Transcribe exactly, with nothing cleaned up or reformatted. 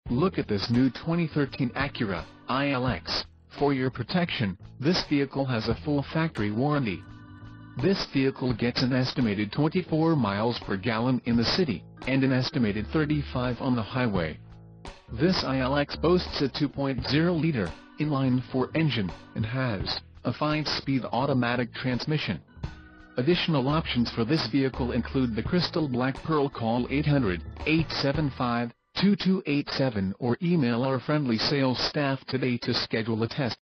Look at this new twenty thirteen Acura I L X. For your protection, this vehicle has a full factory warranty. This vehicle gets an estimated twenty-four miles per gallon in the city, and an estimated thirty-five on the highway. This I L X boasts a two point oh liter inline-four engine, and has a five-speed automatic transmission. Additional options for this vehicle include the crystal black pearl. Call eight hundred, eight seven five, two two eight seven or email our friendly sales staff today to schedule a test